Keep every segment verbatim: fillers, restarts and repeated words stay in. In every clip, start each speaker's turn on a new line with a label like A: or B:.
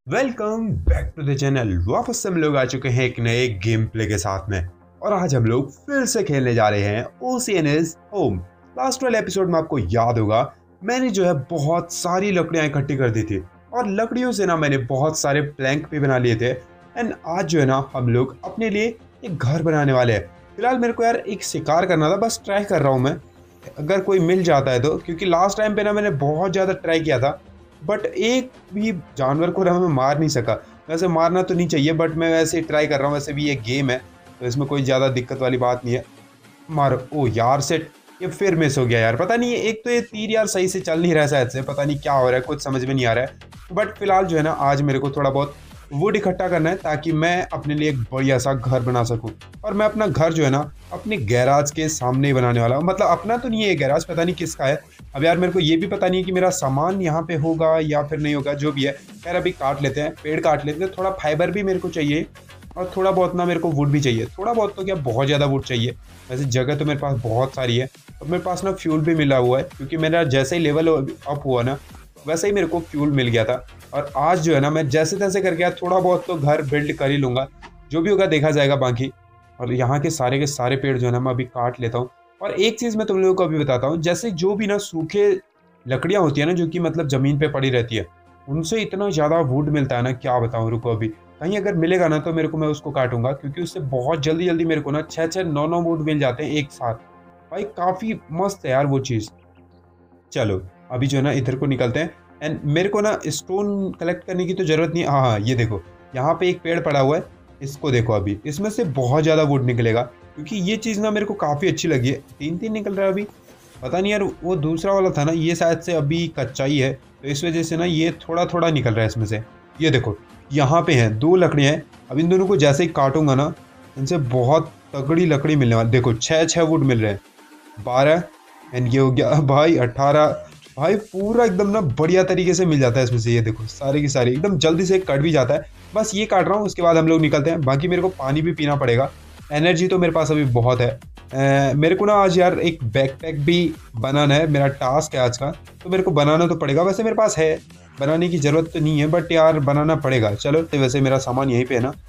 A: Welcome back to the channel. वापस से हम लोग आ चुके हैं एक नए गेम प्ले के साथ में। और आज हम लोग फिर से खेलने जा रहे हैं ओशियन इज होम। लास्ट वाले एपिसोड में आपको याद होगा, मैंने जो है बहुत सारी लकड़ियां इकट्ठी कर दी थी और लकड़ियों से ना मैंने बहुत सारे प्लैंक भी बना लिए थे। एंड आज जो है ना हम लोग अपने लिए एक घर बनाने वाले हैं। फिलहाल मेरे को यार एक शिकार करना था, बस ट्राई कर रहा हूँ मैं, अगर कोई मिल जाता है तो। क्योंकि लास्ट टाइम पे ना मैंने बहुत ज़्यादा ट्राई किया था, बट एक भी जानवर को ना मैं मार नहीं सका। वैसे मारना तो नहीं चाहिए, बट मैं वैसे ही ट्राई कर रहा हूँ। वैसे भी ये गेम है तो इसमें कोई ज़्यादा दिक्कत वाली बात नहीं है। मारो। ओ यार सेट, ये फिर मिस हो गया यार। पता नहीं, एक तो ये तीर यार सही से चल नहीं रहा है शायद से, पता नहीं क्या हो रहा है, कुछ समझ में नहीं आ रहा है। बट फिलहाल जो है ना आज मेरे को थोड़ा बहुत वुड इकट्ठा करना है ताकि मैं अपने लिए एक बढ़िया सा घर बना सकूं। और मैं अपना घर जो है ना अपने गैराज के सामने ही बनाने वाला हूँ। मतलब अपना तो नहीं है गैराज, पता नहीं किसका है। अब यार मेरे को ये भी पता नहीं है कि मेरा सामान यहाँ पे होगा या फिर नहीं होगा, जो भी है। खैर अभी काट लेते हैं, पेड़ काट लेते हैं। थोड़ा फाइबर भी मेरे को चाहिए और थोड़ा बहुत ना मेरे को वुड भी चाहिए। थोड़ा बहुत तो क्या, बहुत ज़्यादा वुड चाहिए। वैसे जगह तो मेरे पास बहुत सारी है और मेरे पास ना फ्यूल भी मिला हुआ है, क्योंकि मेरा जैसे ही लेवल अप हुआ ना वैसे ही मेरे को फ्यूल मिल गया था। और आज जो है ना मैं जैसे तैसे करके यार थोड़ा बहुत तो घर बिल्ड कर ही लूँगा। जो भी होगा देखा जाएगा बाकी। और यहाँ के सारे के सारे पेड़ जो है ना मैं अभी काट लेता हूँ। और एक चीज़ मैं तुम लोगों को अभी बताता हूँ, जैसे जो भी ना सूखे लकड़ियाँ होती है ना, जो कि मतलब ज़मीन पे पड़ी रहती है, उनसे इतना ज़्यादा वुड मिलता है ना, क्या बताऊँ। रुको, अभी कहीं अगर मिलेगा ना तो मेरे को, मैं उसको काटूंगा, क्योंकि उससे बहुत जल्दी जल्दी मेरे को ना छः छः नौ नौ वुड मिल जाते हैं एक साथ। भाई काफ़ी मस्त है यार वो चीज़। चलो अभी जो है ना इधर को निकलते हैं। एंड मेरे को ना स्टोन कलेक्ट करने की तो ज़रूरत नहीं। हाँ हाँ, ये देखो, यहाँ पे एक पेड़ पड़ा हुआ है, इसको देखो। अभी इसमें से बहुत ज़्यादा वुड निकलेगा, क्योंकि ये चीज़ ना मेरे को काफ़ी अच्छी लगी है। तीन तीन निकल रहा है अभी। पता नहीं यार, वो दूसरा वाला था ना, ये शायद से अभी कच्चा ही है, तो इस वजह से ना ये थोड़ा थोड़ा निकल रहा है इसमें से। ये देखो, यहाँ पे हैं दो लकड़ियाँ हैं। अब इन दोनों को जैसे ही काटूंगा ना, इनसे बहुत तगड़ी लकड़ी मिलने वाली। देखो छः छः वुड मिल रहे हैं। बारह, एंड ये हो गया भाई अट्ठारह। भाई पूरा एकदम ना बढ़िया तरीके से मिल जाता है इसमें से। ये देखो सारे की सारी एकदम जल्दी से कट भी जाता है। बस ये काट रहा हूँ, उसके बाद हम लोग निकलते हैं। बाकी मेरे को पानी भी पीना पड़ेगा। एनर्जी तो मेरे पास अभी बहुत है। अ, मेरे को ना आज यार एक बैकपैक भी बनाना है, मेरा टास्क है आज का। तो मेरे को बनाना तो पड़ेगा। वैसे मेरे पास है, बनाने की ज़रूरत तो नहीं है, बट यार बनाना पड़ेगा। चलो, तो वैसे मेरा सामान यहीं पे है ना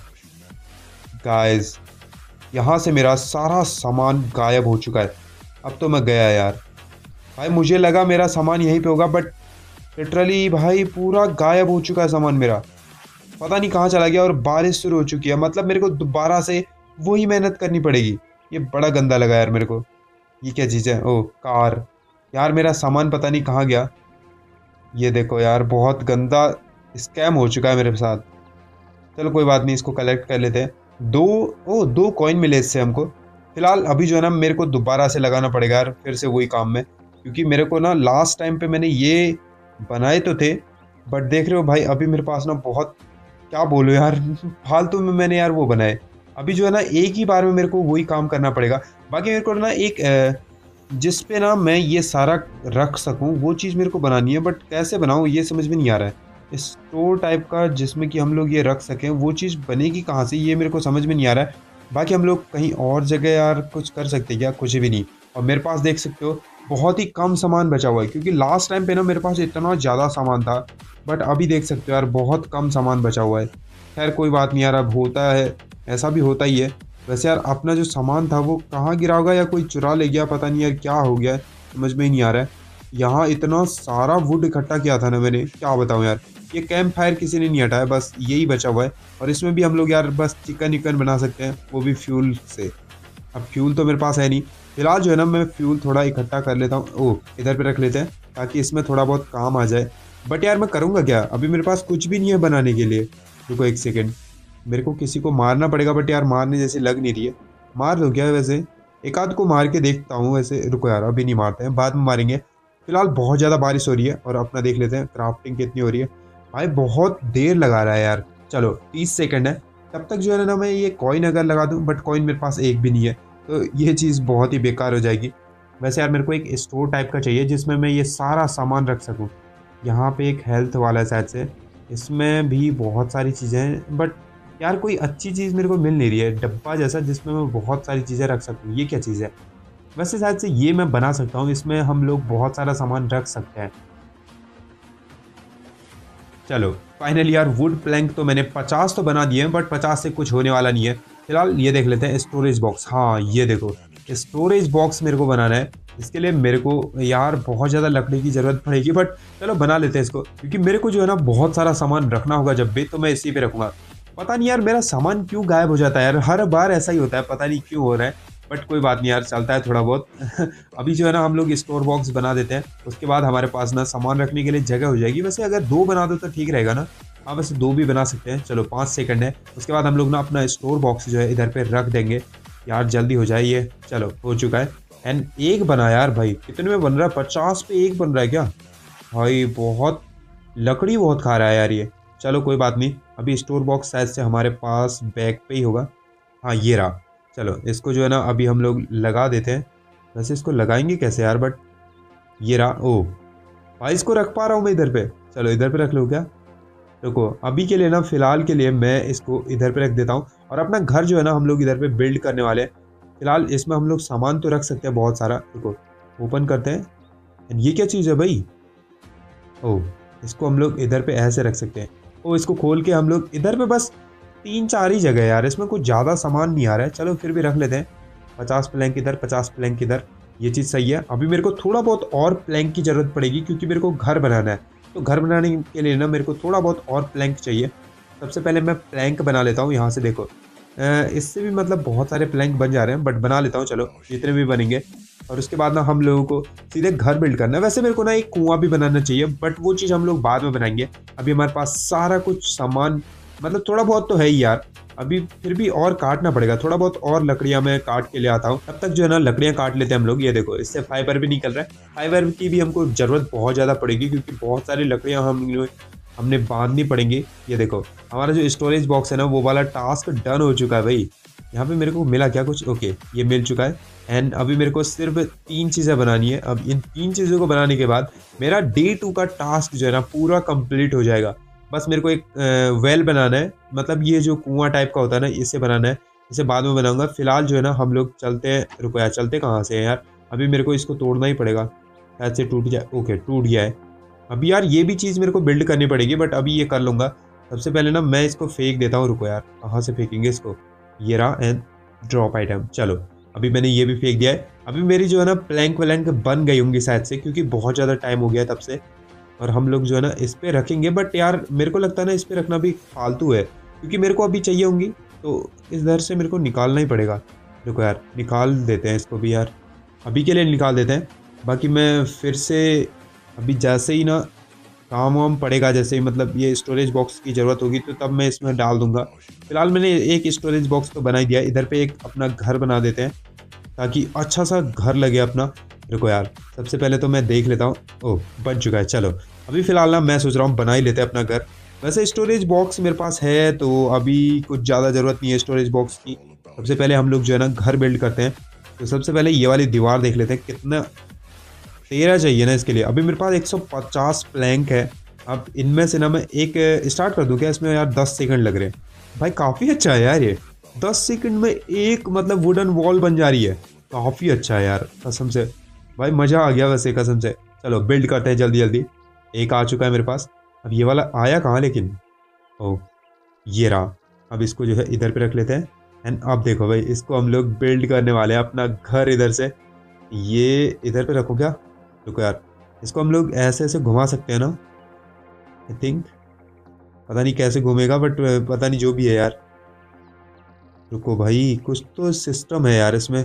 A: गाइस। यहाँ से मेरा सारा सामान गायब हो चुका है। अब तो मैं गया यार। भाई मुझे लगा मेरा सामान यहीं पे होगा, बट लिटरली भाई पूरा गायब हो चुका है सामान मेरा। पता नहीं कहाँ चला गया। और बारिश शुरू हो चुकी है, मतलब मेरे को दोबारा से वही मेहनत करनी पड़ेगी। ये बड़ा गंदा लगा यार मेरे को। ये क्या चीज़ है? Oh car. यार मेरा सामान पता नहीं कहाँ गया। ये देखो यार, बहुत गंदा स्कैम हो चुका है मेरे साथ। चलो कोई बात नहीं, इसको कलेक्ट कर लेते हैं। दो, ओ दो कॉइन मिले इससे हमको। फिलहाल अभी जो है ना मेरे को दोबारा से लगाना पड़ेगा यार, फिर से वही काम में। क्योंकि मेरे को ना लास्ट टाइम पे मैंने ये बनाए तो थे, बट देख रहे हो भाई अभी मेरे पास ना बहुत, क्या बोलूं यार फालतू में मैंने यार वो बनाए। अभी जो है ना एक ही बार में मेरे को वही काम करना पड़ेगा। बाकी मेरे को ना एक अ, जिस पे ना मैं ये सारा रख सकूं वो चीज़ मेरे को बनानी है, बट कैसे बनाऊं ये समझ में नहीं आ रहा है। स्टोर टाइप का जिसमें कि हम लोग ये रख सकें, वो चीज़ बनेगी कहाँ से, ये मेरे को समझ में नहीं आ रहा है। बाकी हम लोग कहीं और जगह यार कुछ कर सकते हैं क्या? कुछ भी नहीं। और मेरे पास देख सकते हो बहुत ही कम सामान बचा हुआ है, क्योंकि लास्ट टाइम पे ना मेरे पास इतना ज़्यादा सामान था, बट अभी देख सकते हो यार बहुत कम सामान बचा हुआ है। खैर कोई बात नहीं यार, अब होता है, ऐसा भी होता ही है। वैसे यार अपना जो सामान था वो कहाँ गिरा होगा, या कोई चुरा ले गया, पता नहीं यार क्या हो गया है, समझ में ही नहीं आ रहा है। यहाँ इतना सारा वुड इकट्ठा किया था ना मैंने, क्या बताऊँ यार। ये कैंप फायर किसी ने नहीं हटाया, बस यही बचा हुआ है। और इसमें भी हम लोग यार बस चिकन विकन बना सकते हैं, वो भी फ्यूल से। अब फ्यूल तो मेरे पास है नहीं। फिलहाल जो है ना मैं फ्यूल थोड़ा इकट्ठा कर लेता हूँ। ओह इधर पे रख लेते हैं ताकि इसमें थोड़ा बहुत काम आ जाए। बट यार मैं करूँगा क्या, अभी मेरे पास कुछ भी नहीं है बनाने के लिए। रुको एक सेकेंड, मेरे को किसी को मारना पड़ेगा, बट यार मारने जैसी लग नहीं रही है। मार दो क्या वैसे? एक आध को मार के देखता हूँ वैसे। रुको यार, अभी नहीं मारते हैं, बाद में मारेंगे। फिलहाल बहुत ज़्यादा बारिश हो रही है और अपना देख लेते हैं क्राफ्टिंग कितनी हो रही है। भाई बहुत देर लगा रहा है यार। चलो तीस सेकंड है, तब तक जो है ना मैं ये कॉइन अगर लगा दूं, बट कॉइन मेरे पास एक भी नहीं है, तो ये चीज़ बहुत ही बेकार हो जाएगी। वैसे यार मेरे को एक स्टोर टाइप का चाहिए जिसमें मैं ये सारा सामान रख सकूं। यहाँ पे एक हेल्थ वाला है शायद से, इसमें भी बहुत सारी चीज़ें हैं, बट यार कोई अच्छी चीज़ मेरे को मिल नहीं रही है डब्बा जैसा जिसमें मैं बहुत सारी चीज़ें रख सकूँ। ये क्या चीज़ है? वैसे शायद से ये मैं बना सकता हूँ, इसमें हम लोग बहुत सारा सामान रख सकते हैं। चलो फाइनली यार वुड प्लैंक तो मैंने पचास तो बना दिए हैं, बट पचास से कुछ होने वाला नहीं है। फिलहाल ये देख लेते हैं स्टोरेज बॉक्स। हाँ ये देखो स्टोरेज बॉक्स मेरे को बनाना है। इसके लिए मेरे को यार बहुत ज़्यादा लकड़ी की ज़रूरत पड़ेगी, बट चलो बना लेते हैं इसको, क्योंकि मेरे को जो है ना बहुत सारा सामान रखना होगा जब भी, तो मैं इसी पे रखूँगा। पता नहीं यार मेरा सामान क्यों गायब हो जाता है यार, हर बार ऐसा ही होता है, पता नहीं क्यों हो रहा है, बट कोई बात नहीं यार, चलता है थोड़ा बहुत। अभी जो है ना हम लोग स्टोर बॉक्स बना देते हैं, उसके बाद हमारे पास ना सामान रखने के लिए जगह हो जाएगी। वैसे अगर दो बना दो तो ठीक रहेगा ना। हाँ वैसे दो भी बना सकते हैं। चलो पाँच सेकंड है, उसके बाद हम लोग ना अपना स्टोर बॉक्स जो है इधर पे रख देंगे। यार जल्दी हो जाए ये। चलो हो चुका है। एंड एक बना यार भाई, कितने में बन रहा है? पचास पे एक बन रहा है क्या भाई? बहुत लकड़ी बहुत खा रहा है यार ये। चलो कोई बात नहीं, अभी स्टोर बॉक्स शायद से हमारे पास बैग पे ही होगा। हाँ ये रहा। चलो इसको जो है ना अभी हम लोग लगा देते हैं। वैसे इसको लगाएंगे कैसे यार? बट ये रहा। ओ भाई इसको रख पा रहा हूँ मैं इधर पे। चलो इधर पे रख लो क्या? रुको अभी के लिए ना, फिलहाल के लिए मैं इसको इधर पे रख देता हूँ। और अपना घर जो है ना हम लोग इधर पे बिल्ड करने वाले हैं। फिलहाल इसमें हम लोग सामान तो रख सकते हैं बहुत सारा। रुको ओपन करते हैं। एंड ये क्या चीज़ है भाई? ओह इसको हम लोग इधर पे ऐसे रख सकते हैं। ओ इसको खोल के हम लोग इधर पे, बस तीन चार ही जगह है यार, इसमें कुछ ज़्यादा सामान नहीं आ रहा है। चलो फिर भी रख लेते हैं। पचास प्लैंक इधर, पचास प्लैंक इधर, ये चीज़ सही है। अभी मेरे को थोड़ा बहुत और प्लैंक की ज़रूरत पड़ेगी, क्योंकि मेरे को घर बनाना है। तो घर बनाने के लिए ना मेरे को थोड़ा बहुत और प्लैंक चाहिए। सबसे पहले मैं प्लैंक बना लेता हूँ यहाँ से। देखो अ, इससे भी मतलब बहुत सारे प्लैंक बन जा रहे हैं, बट बना लेता हूँ चलो जितने भी बनेंगे। और उसके बाद ना हम लोगों को सीधे घर बिल्ड करना है। वैसे मेरे को ना एक कुआं भी बनाना चाहिए, बट वो चीज़ हम लोग बाद में बनाएंगे। अभी हमारे पास सारा कुछ सामान, मतलब थोड़ा बहुत तो है ही यार। अभी फिर भी और काटना पड़ेगा, थोड़ा बहुत और लकड़ियां मैं काट के ले आता हूँ। तब तक जो है ना लकड़ियां काट लेते हैं हम लोग। ये देखो इससे फाइबर भी निकल रहा है। फाइबर की भी हमको ज़रूरत बहुत ज़्यादा पड़ेगी, क्योंकि बहुत सारी लकड़ियां हम हमने बांधनी पड़ेंगी। ये देखो हमारा जो स्टोरेज बॉक्स है ना, वो वाला टास्क डन हो चुका है भाई। यहाँ पे मेरे को मिला क्या कुछ? ओके ये मिल चुका है। एंड अभी मेरे को सिर्फ तीन चीज़ें बनानी है। अब इन तीन चीज़ों को बनाने के बाद मेरा डे टू का टास्क जो है ना पूरा कंप्लीट हो जाएगा। बस मेरे को एक वेल बनाना है, मतलब ये जो कुआं टाइप का होता है ना, इसे बनाना है। इसे बाद में बनाऊंगा। फिलहाल जो है ना हम लोग चलते हैं। रुको यार, चलते कहाँ से हैं यार? अभी मेरे को इसको तोड़ना ही पड़ेगा, शायद से टूट जाए। ओके टूट गया है। अभी यार ये भी चीज़ मेरे को बिल्ड करनी पड़ेगी, बट अभी ये कर लूँगा। सबसे पहले ना मैं इसको फेंक देता हूँ। रुको यार, कहाँ से फेंकेंगे इसको? ये रहा। And drop item. चलो अभी मैंने ये भी फेंक दिया है। अभी मेरी जो है ना प्लैंक व्लैंक बन गई होंगी शायद से, क्योंकि बहुत ज़्यादा टाइम हो गया तब से। और हम लोग जो है ना इस पर रखेंगे, बट यार मेरे को लगता है ना इस पर रखना भी फालतू है, क्योंकि मेरे को अभी चाहिए होंगी। तो इस दर से मेरे को निकालना ही पड़ेगा। देखो यार निकाल देते हैं इसको भी यार, अभी के लिए निकाल देते हैं। बाकी मैं फिर से अभी जैसे ही ना काम वाम पड़ेगा, जैसे ही मतलब ये स्टोरेज बॉक्स की ज़रूरत होगी, तो तब मैं इसमें डाल दूंगा। फिलहाल मैंने एक स्टोरेज बॉक्स तो बना ही दिया। इधर पे एक अपना घर बना देते हैं, ताकि अच्छा सा घर लगे अपना। रुको यार, सबसे पहले तो मैं देख लेता हूँ। ओह बन चुका है। चलो अभी फ़िलहाल ना मैं सोच रहा हूँ बना ही लेते हैं अपना घर। वैसे स्टोरेज बॉक्स मेरे पास है, तो अभी कुछ ज़्यादा ज़रूरत नहीं है स्टोरेज बॉक्स की। सबसे पहले हम लोग जो है ना घर बिल्ड करते हैं। तो सबसे पहले ये वाली दीवार देख लेते हैं, कितना तेरह चाहिए ना इसके लिए। अभी मेरे पास एक सौ पचास प्लैंक है। अब इनमें से ना मैं एक स्टार्ट कर दूं क्या? इसमें यार दस सेकंड लग रहे हैं भाई, काफ़ी अच्छा है यार ये। दस सेकंड में एक मतलब वुडन वॉल बन जा रही है, काफ़ी अच्छा है यार कसम से। भाई मज़ा आ गया वैसे कसम से। चलो बिल्ड करते हैं जल्दी जल्दी। एक आ चुका है मेरे पास। अब ये वाला आया कहाँ लेकिन? ओह ये रहा। अब इसको जो है इधर पे रख लेते हैं। एंड अब देखो भाई, इसको हम लोग बिल्ड करने वाले हैं अपना घर। इधर से ये इधर पे रखो क्या? रुको यार, इसको हम लोग ऐसे ऐसे घुमा सकते हैं ना आई थिंक। पता नहीं कैसे घूमेगा, बट पता नहीं, जो भी है यार। रुको भाई, कुछ तो सिस्टम है यार इसमें।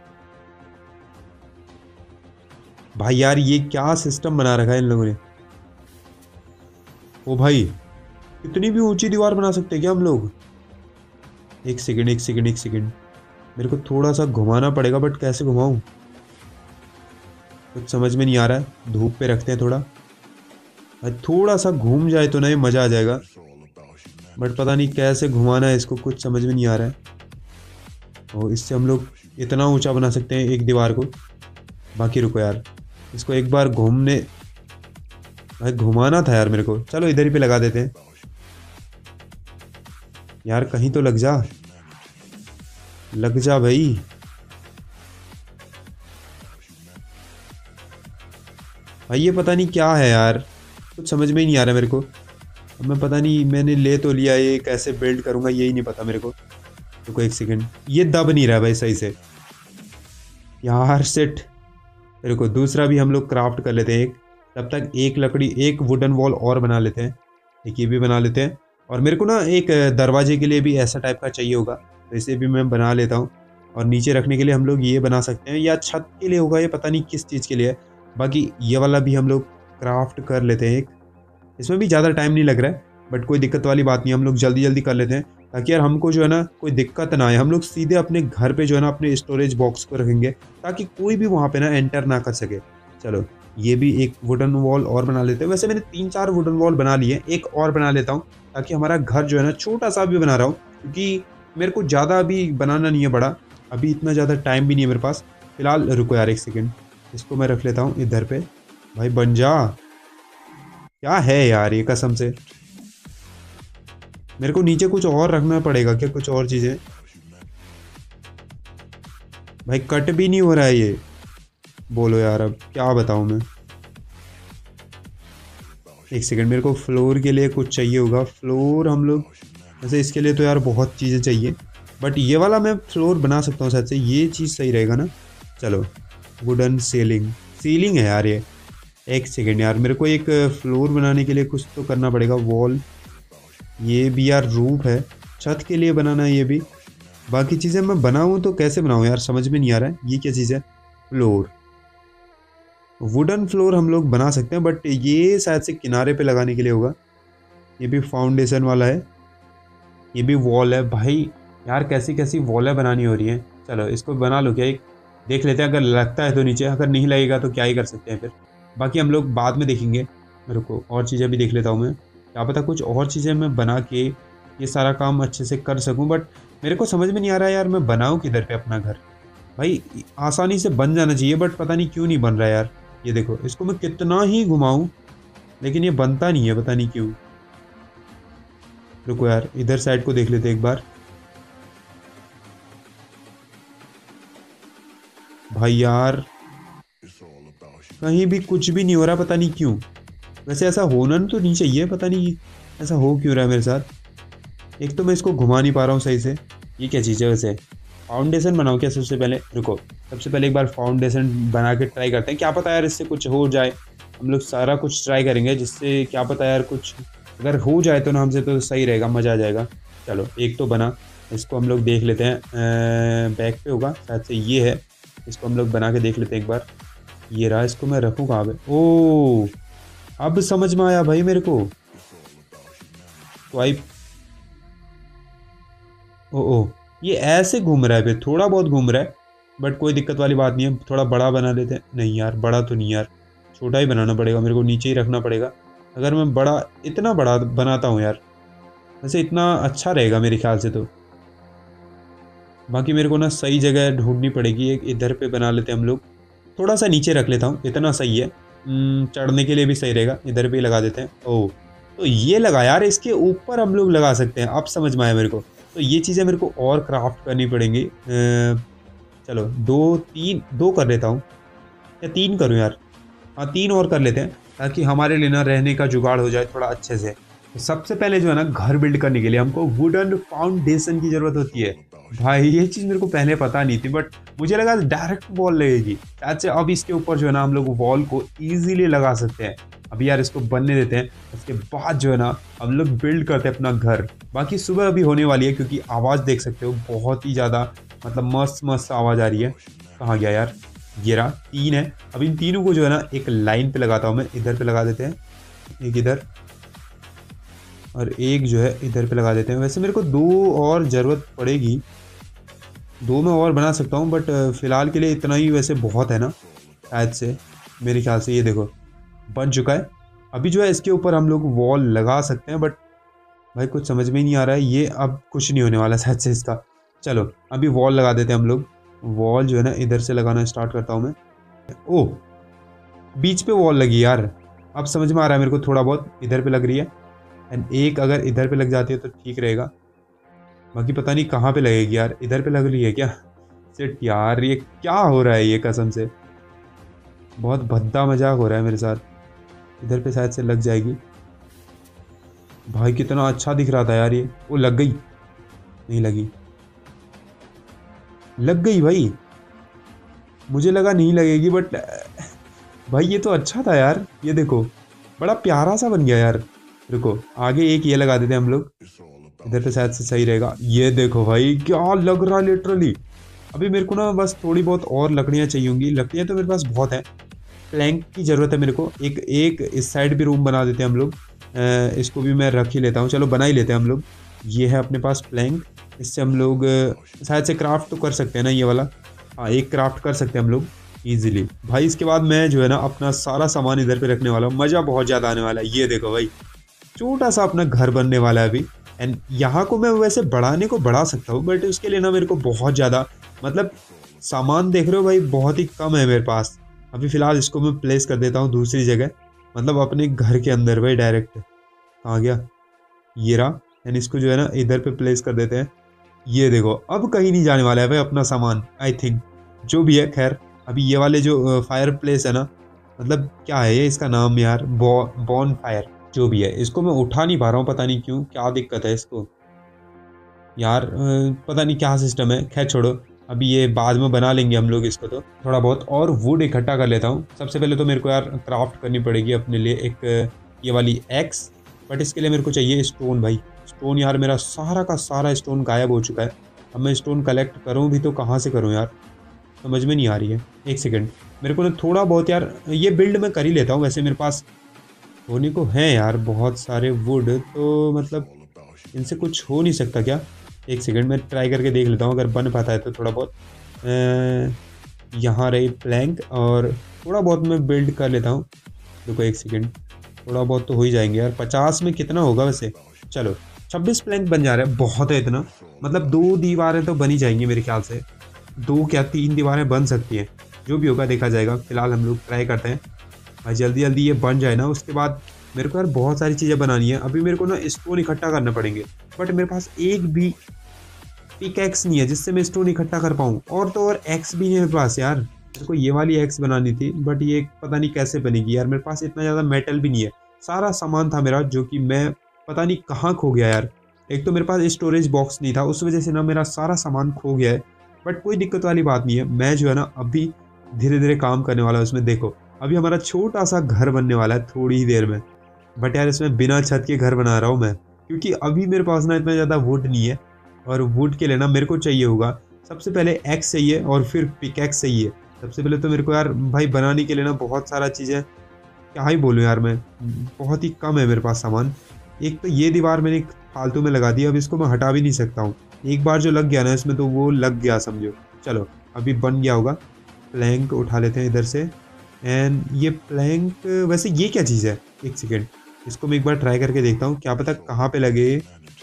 A: भाई यार ये क्या सिस्टम बना रखा है इन लोगों ने? ओ भाई, इतनी भी ऊंची दीवार बना सकते हैं क्या हम लोग? एक सेकंड एक सेकंड एक सेकंड, मेरे को थोड़ा सा घुमाना पड़ेगा, बट कैसे घुमाऊं कुछ समझ में नहीं आ रहा है। धूप पे रखते हैं थोड़ा, भाई थोड़ा सा घूम जाए तो नहीं मज़ा आ जाएगा, बट पता नहीं कैसे घुमाना है इसको, कुछ समझ में नहीं आ रहा है। और इससे हम लोग इतना ऊंचा बना सकते हैं एक दीवार को। बाकी रुको यार, इसको एक बार घूमने, भाई घुमाना था यार मेरे को। चलो इधर ही पे लगा देते हैं यार, कहीं तो लग जा, लग जा भाई। भाई ये पता नहीं क्या है यार, कुछ समझ में ही नहीं आ रहा मेरे को। अब मैं पता नहीं, मैंने ले तो लिया, ये कैसे बिल्ड करूँगा यही नहीं पता मेरे को। रुको एक सेकंड, ये दब नहीं रहा भाई सही से यार, सेट। रुको दूसरा भी हम लोग क्राफ्ट कर लेते हैं एक, तब तक एक लकड़ी एक वुडन वॉल और बना लेते हैं। एक ये भी बना लेते हैं, और मेरे को ना एक दरवाजे के लिए भी ऐसा टाइप का चाहिए होगा, तो इसे भी मैं बना लेता हूँ। और नीचे रखने के लिए हम लोग ये बना सकते हैं, या छत के लिए होगा, ये पता नहीं किस चीज़ के लिए है। बाकी ये वाला भी हम लोग क्राफ्ट कर लेते हैं एक, इसमें भी ज़्यादा टाइम नहीं लग रहा है, बट कोई दिक्कत वाली बात नहीं, हम लोग जल्दी जल्दी कर लेते हैं, ताकि यार हमको जो है ना कोई दिक्कत ना आए। हम लोग सीधे अपने घर पे जो है ना अपने स्टोरेज बॉक्स को रखेंगे, ताकि कोई भी वहाँ पे ना एंटर ना कर सके। चलो ये भी एक वुडन वॉल और बना लेते हैं। वैसे मैंने तीन चार वुडन वॉल बना लिए, एक और बना लेता हूँ, ताकि हमारा घर जो है ना छोटा सा भी बना रहा हूँ, क्योंकि मेरे को ज़्यादा अभी बनाना नहीं है बड़ा, अभी इतना ज़्यादा टाइम भी नहीं है मेरे पास फिलहाल। रुको यार एक सेकेंड, इसको मैं रख लेता हूँ इधर पे। भाई बन जा, क्या है यार ये कसम से। मेरे को नीचे कुछ और रखना पड़ेगा क्या, कुछ और चीज़ें। भाई कट भी नहीं हो रहा है ये, बोलो यार अब क्या बताऊँ मैं। एक सेकंड, मेरे को फ्लोर के लिए कुछ चाहिए होगा। फ्लोर हम लोग वैसे इसके लिए तो यार बहुत चीज़ें चाहिए, बट ये वाला मैं फ्लोर बना सकता हूँ शायद से, ये चीज़ सही रहेगा ना। चलो वुडन सीलिंग, सीलिंग है यार ये। एक सेकेंड यार, मेरे को एक फ्लोर बनाने के लिए कुछ तो करना पड़ेगा। वॉल, ये भी यार रूफ है, छत के लिए बनाना है ये भी। बाकी चीज़ें मैं बनाऊँ तो कैसे बनाऊँ यार, समझ में नहीं आ रहा है। ये क्या चीज़ है, फ्लोर, वुडन फ्लोर हम लोग बना सकते हैं, बट ये शायद से किनारे पे लगाने के लिए होगा। ये भी फाउंडेशन वाला है, ये भी वॉल है। भाई यार कैसी कैसी वॉलें बनानी हो रही हैं। चलो इसको बना लो क्या, एक देख लेते हैं, अगर लगता है तो नीचे, अगर नहीं लगेगा तो क्या ही कर सकते हैं फिर। बाकी हम लोग बाद में देखेंगे। मेरे को और चीज़ें भी देख लेता हूँ मैं, क्या पता कुछ और चीज़ें मैं बना के ये सारा काम अच्छे से कर सकूँ, बट मेरे को समझ में नहीं आ रहा है यार, मैं बनाऊँ किधर पे अपना घर। भाई आसानी से बन जाना चाहिए, बट पता नहीं क्यों नहीं बन रहा है यार। ये देखो, इसको मैं कितना ही घुमाऊँ लेकिन ये बनता नहीं है, पता नहीं क्यों। रुको यार इधर साइड को देख लेते हैं एक बार। भाई यार कहीं भी कुछ भी नहीं हो रहा, पता नहीं क्यों। वैसे ऐसा होना तो नहीं चाहिए, पता नहीं ऐसा हो क्यों रहा है मेरे साथ। एक तो मैं इसको घुमा नहीं पा रहा हूँ सही से। ये क्या चीज़ है वैसे, फाउंडेशन बनाओ क्या सबसे पहले। रुको सबसे पहले एक बार फाउंडेशन बना के ट्राई करते हैं, क्या पता यार इससे कुछ हो जाए। हम लोग सारा कुछ ट्राई करेंगे जिससे क्या पता यार कुछ अगर हो जाए तो ना हमसे तो सही रहेगा, मज़ा आ जाएगा। चलो एक तो बना, इसको हम लोग देख लेते हैं, बैक पे होगा शायद से, ये है। इसको हम लोग बना के देख लेते हैं एक बार। ये रहा, इसको मैं रखूँ कहाँ पे। ओ अब समझ में आया भाई मेरे को। स्वाइप, ओ ओ ये ऐसे घूम रहा है फिर, थोड़ा बहुत घूम रहा है, बट कोई दिक्कत वाली बात नहीं है। थोड़ा बड़ा बना लेते हैं। नहीं यार बड़ा तो नहीं यार, छोटा ही बनाना पड़ेगा मेरे को, नीचे ही रखना पड़ेगा। अगर मैं बड़ा इतना बड़ा बनाता हूँ यार, वैसे इतना अच्छा रहेगा मेरे ख्याल से तो। बाकी मेरे को ना सही जगह ढूंढनी पड़ेगी। एक इधर पे बना लेते हैं हम लोग, थोड़ा सा नीचे रख लेता हूँ, इतना सही है। चढ़ने के लिए भी सही रहेगा, इधर भी लगा देते हैं। ओह तो ये लगा यार, इसके ऊपर हम लोग लगा सकते हैं, अब समझ में आया मेरे को। तो ये चीज़ें मेरे को और क्राफ्ट करनी पड़ेंगी। चलो दो तीन दो कर लेता हूँ, या तीन करूँ यार, हाँ तीन और कर लेते हैं, ताकि हमारे लिए ना रहने का जुगाड़ हो जाए थोड़ा अच्छे से। तो सबसे पहले जो है ना घर बिल्ड करने के लिए हमको वुडन फाउंडेशन की ज़रूरत होती है। भाई ये चीज़ मेरे को पहले पता नहीं थी, बट मुझे लगा डायरेक्ट वॉल लगेगी। अच्छा अब इसके ऊपर जो है ना हम लोग वॉल को इजीली लगा सकते हैं। अभी यार इसको बनने देते हैं, उसके बाद जो है ना हम लोग बिल्ड करते हैं अपना घर। बाकी सुबह अभी होने वाली है, क्योंकि आवाज़ देख सकते हो बहुत ही ज़्यादा, मतलब मस्त मस्त आवाज़ आ रही है। कहाँ गया यार, ये रहा, तीन है। अब इन तीनों को जो है ना एक लाइन पे लगाता हूँ मैं, इधर पे लगा देते हैं, एक इधर और एक जो है इधर पे लगा देते हैं। वैसे मेरे को दो और ज़रूरत पड़ेगी, दो मैं और बना सकता हूँ, बट फ़िलहाल के लिए इतना ही वैसे बहुत है ना शायद से, मेरे ख्याल से। ये देखो बन चुका है। अभी जो है इसके ऊपर हम लोग वॉल लगा सकते हैं, बट भाई कुछ समझ में ही नहीं आ रहा है, ये अब कुछ नहीं होने वाला शायद से इसका। चलो अभी वॉल लगा देते हैं हम लोग। वॉल जो है ना इधर से लगाना स्टार्ट करता हूँ मैं। ओह बीच पे वॉल लगी यार, अब समझ में आ रहा है मेरे को, थोड़ा बहुत इधर पे लग रही है, एंड एक अगर इधर पे लग जाती है तो ठीक रहेगा। बाकी पता नहीं कहाँ पे लगेगी यार, इधर पे लग रही है क्या। सिट यार ये क्या हो रहा है, ये कसम से बहुत भद्दा मजाक हो रहा है मेरे साथ। इधर पे शायद से लग जाएगी। भाई कितना अच्छा दिख रहा था यार ये। वो लग गई, नहीं लगी, लग गई भाई। मुझे लगा नहीं लगेगी बट भाई ये तो अच्छा था यार। ये देखो बड़ा प्यारा सा बन गया यार। रुको आगे एक ये लगा देते हैं हम लोग, इधर पे शायद से सही रहेगा। ये देखो भाई क्या लग रहा है लिटरली। अभी मेरे को ना बस थोड़ी बहुत और लकड़ियाँ चाहिए होंगी। लकड़ियाँ तो मेरे पास बहुत है, प्लैंक की ज़रूरत है मेरे को। एक एक इस साइड भी रूम बना देते हैं हम लोग। अ, इसको भी मैं रख ही लेता हूँ, चलो बना ही लेते हैं हम लोग। ये है अपने पास प्लैंक, इससे हम लोग अ, शायद से क्राफ्ट तो कर सकते हैं ना ये वाला। हाँ एक क्राफ्ट कर सकते हैं हम लोग ईजिली। भाई इसके बाद मैं जो है ना अपना सारा सामान इधर पे रखने वाला हूँ। मज़ा बहुत ज़्यादा आने वाला है। ये देखो भाई छोटा सा अपना घर बनने वाला है अभी। एंड यहाँ को मैं वैसे बढ़ाने को बढ़ा सकता हूँ बट उसके लिए ना मेरे को बहुत ज़्यादा मतलब सामान देख रहे हो भाई बहुत ही कम है मेरे पास। अभी फ़िलहाल इसको मैं प्लेस कर देता हूँ दूसरी जगह, मतलब अपने घर के अंदर भाई डायरेक्ट। कहाँ गया ये रहा। एंड इसको जो है ना इधर पे प्लेस कर देते हैं। ये देखो अब कहीं नहीं जाने वाला है भाई अपना सामान आई थिंक, जो भी है। खैर अभी ये वाले जो फायर प्लेस है ना, मतलब क्या है ये इसका नाम यार, बॉ बॉन फायर जो भी है, इसको मैं उठा नहीं पा रहा हूँ पता नहीं क्यों, क्या दिक्कत है इसको यार। अ, पता नहीं क्या सिस्टम है। खैर छोड़ो, अभी ये बाद में बना लेंगे हम लोग इसको। तो थोड़ा बहुत और वुड इकट्ठा कर लेता हूँ। सबसे पहले तो मेरे को यार क्राफ्ट करनी पड़ेगी अपने लिए एक अ, ये वाली एक्स। बट इसके लिए मेरे को चाहिए स्टोन भाई। स्टोन यार मेरा सारा का सारा स्टोन गायब हो चुका है। अब मैं स्टोन कलेक्ट करूँ भी तो कहाँ से करूँ यार, समझ में नहीं आ रही है। एक सेकेंड मेरे को ना थोड़ा बहुत यार ये बिल्ड मैं कर ही लेता हूँ। वैसे मेरे पास होने को है यार बहुत सारे वुड, तो मतलब इनसे कुछ हो नहीं सकता क्या। एक सेकंड मैं ट्राई करके देख लेता हूँ अगर बन पाता है तो थोड़ा बहुत। यहाँ रही प्लैंक और थोड़ा बहुत मैं बिल्ड कर लेता हूँ। देखो एक सेकंड, थोड़ा बहुत तो हो ही जाएंगे यार। पचास में कितना होगा वैसे, चलो छब्बीस प्लैंक बन जा रहा है, बहुत है इतना। मतलब दो दीवारें तो बन ही जाएंगी मेरे ख्याल से, दो क्या तीन दीवारें बन सकती हैं। जो भी होगा देखा जाएगा, फिलहाल हम लोग ट्राई करते हैं भाई जल्दी जल्दी ये बन जाए ना। उसके बाद मेरे को यार बहुत सारी चीज़ें बनानी है। अभी मेरे को ना स्टोन इकट्ठा करना पड़ेंगे बट मेरे पास एक भी पिक एक्स नहीं है जिससे मैं स्टोन इकट्ठा कर पाऊँ। और तो और एक्स भी नहीं है मेरे पास यार। मेरे को ये वाली एक्स बनानी थी बट ये पता नहीं कैसे बनेगी यार। मेरे पास इतना ज़्यादा मेटल भी नहीं है। सारा सामान था मेरा जो कि मैं पता नहीं कहाँ खो गया यार। एक तो मेरे पास स्टोरेज बॉक्स नहीं था, उस वजह से ना मेरा सारा सामान खो गया है। बट कोई दिक्कत वाली बात नहीं है, मैं जो है ना अभी धीरे धीरे काम करने वाला हूँ उसमें। देखो अभी हमारा छोटा सा घर बनने वाला है थोड़ी ही देर में। बट यार इसमें बिना छत के घर बना रहा हूँ मैं, क्योंकि अभी मेरे पास ना इतना ज़्यादा वुड नहीं है। और वुड के लिए ना मेरे को चाहिए होगा सबसे पहले एक्स चाहिए और फिर पिकैक्स चाहिए। सबसे पहले तो मेरे को यार भाई बनाने के लिए ना बहुत सारा चीज़ें, क्या ही बोलूँ यार मैं, बहुत ही कम है मेरे पास सामान। एक तो ये दीवार मैंने फालतू में लगा दी, अब इसको मैं हटा भी नहीं सकता हूँ। एक बार जो लग गया ना इसमें तो वो लग गया समझो। चलो अभी बन गया होगा। प्लैंक उठा लेते हैं इधर से। एंड ये प्लैंक वैसे ये क्या चीज़ है, एक सेकेंड इसको मैं एक बार ट्राई करके देखता हूँ क्या पता कहाँ पे लगे।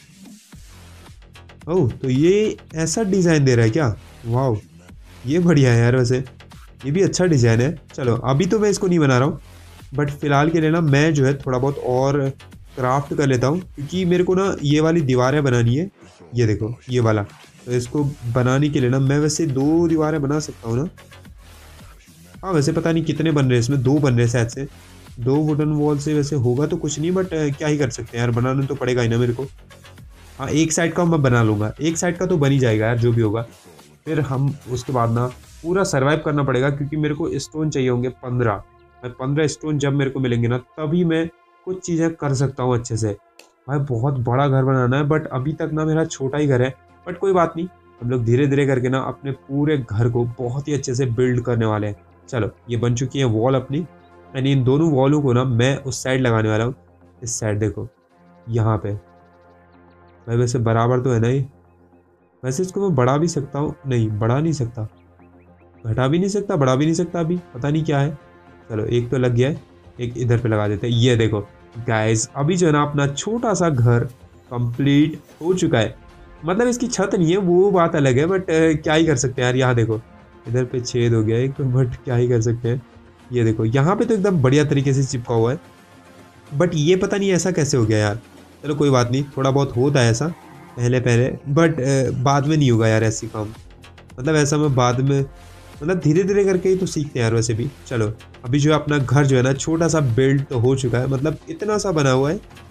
A: ओह तो ये ऐसा डिज़ाइन दे रहा है क्या, वाह ये बढ़िया है यार। वैसे ये भी अच्छा डिज़ाइन है। चलो अभी तो मैं इसको नहीं बना रहा हूँ बट फ़िलहाल के लिए ना मैं जो है थोड़ा बहुत और क्राफ्ट कर लेता हूँ, क्योंकि मेरे को ना ये वाली दीवारें बनानी है। ये देखो ये वाला, तो इसको बनाने के लिए ना मैं वैसे दो दीवारें बना सकता हूँ ना। हाँ वैसे पता नहीं कितने बन रहे हैं इसमें, दो बन रहे हैं शायद से। दो वुडन वॉल से वैसे होगा तो कुछ नहीं बट क्या ही कर सकते हैं यार, बनाना तो पड़ेगा ही ना मेरे को। हाँ एक साइड का मैं बना लूँगा, एक साइड का तो बन ही जाएगा यार जो भी होगा। फिर हम उसके बाद ना पूरा सर्वाइव करना पड़ेगा, क्योंकि मेरे को स्टोन चाहिए होंगे पंद्रह। मैं पंद्रह स्टोन जब मेरे को मिलेंगे ना तभी मैं कुछ चीज़ें कर सकता हूँ अच्छे से। भाई बहुत बड़ा घर बनाना है बट अभी तक ना मेरा छोटा ही घर है। बट कोई बात नहीं, हम लोग धीरे धीरे करके ना अपने पूरे घर को बहुत ही अच्छे से बिल्ड करने वाले हैं। चलो ये बन चुकी है वॉल अपनी। एंड इन दोनों वॉलों को ना मैं उस साइड लगाने वाला हूँ। इस साइड देखो यहाँ पे भाई, वैसे बराबर तो है ना ये। वैसे इसको मैं बढ़ा भी सकता हूँ, नहीं बढ़ा नहीं सकता, घटा भी नहीं सकता, बढ़ा भी नहीं सकता, अभी पता नहीं क्या है। चलो एक तो लग गया है, एक इधर पे लगा देते हैं। ये देखो गाइस अभी जो है ना अपना छोटा सा घर कंप्लीट हो चुका है। मतलब इसकी छत नहीं है वो बात अलग है बट क्या ही कर सकते हैं यार। यहाँ देखो इधर पे छेद हो गया एक तो, बट क्या ही कर सकते हैं। ये देखो यहाँ पे तो एकदम बढ़िया तरीके से चिपका हुआ है, बट ये पता नहीं ऐसा कैसे हो गया यार। चलो कोई बात नहीं, थोड़ा बहुत होता है ऐसा पहले पहले, बट बाद में नहीं होगा यार ऐसी काम। मतलब ऐसा मैं बाद में, मतलब धीरे धीरे करके ही तो सीखते हैं यार वैसे भी। चलो अभी जो है अपना घर जो है ना छोटा सा बिल्ड तो हो चुका है, मतलब इतना सा बना हुआ है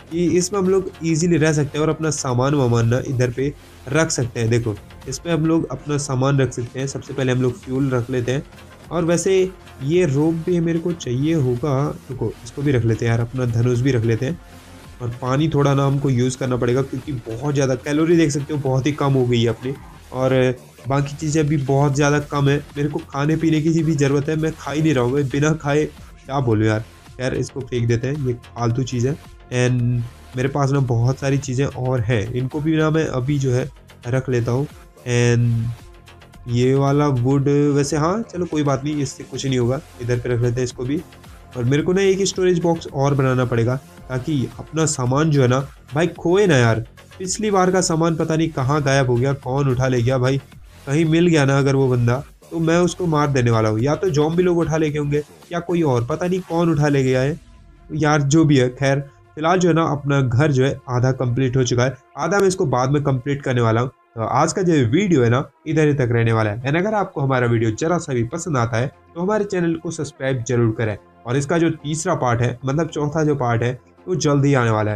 B: कि इसमें हम लोग इजीली रह सकते हैं और अपना सामान वामान ना इधर पे रख सकते हैं। देखो इसमें हम लोग अपना सामान रख सकते हैं। सबसे पहले हम लोग फ्यूल रख लेते हैं और वैसे ये रोप भी मेरे को चाहिए होगा। रुको इसको भी रख लेते हैं यार, अपना धनुष भी रख लेते हैं। और पानी थोड़ा ना हमको यूज़ करना पड़ेगा क्योंकि बहुत ज़्यादा कैलोरी देख सकते हो बहुत ही कम हो गई है अपनी। और बाकी चीज़ें भी बहुत ज़्यादा कम है। मेरे को खाने पीने की भी ज़रूरत है, मैं खा ही नहीं रहा हूँ बिना खाए, क्या बोलूँ यार। यार इसको फेंक देते हैं, ये फालतू चीज़ है। एंड मेरे पास ना बहुत सारी चीज़ें और हैं, इनको भी ना मैं अभी जो है रख लेता हूँ। एंड ये वाला वुड वैसे हाँ चलो कोई बात नहीं, इससे कुछ नहीं होगा, इधर पे रख लेते हैं इसको भी। और मेरे को ना एक स्टोरेज बॉक्स और बनाना पड़ेगा ताकि अपना सामान जो है ना भाई खोए ना यार। पिछली बार का सामान पता नहीं कहाँ गायब हो गया, कौन उठा ले गया भाई। कहीं मिल गया ना अगर वो बंदा तो मैं उसको मार देने वाला हूँ। या तो ज़ॉम्बी लोग उठा ले गए होंगे या कोई और, पता नहीं कौन उठा ले गया है यार। जो भी है खैर फिलहाल जो है ना अपना घर जो है आधा कंप्लीट हो चुका है, आधा मैं इसको बाद में कंप्लीट करने वाला हूँ। तो आज का जो वीडियो है ना इधर ही तक रहने वाला है। एंड अगर आपको हमारा वीडियो जरा सा भी पसंद आता है तो हमारे चैनल को सब्सक्राइब जरूर करें। और इसका जो तीसरा पार्ट है मतलब चौथा जो पार्ट है वो जल्द ही आने वाला है।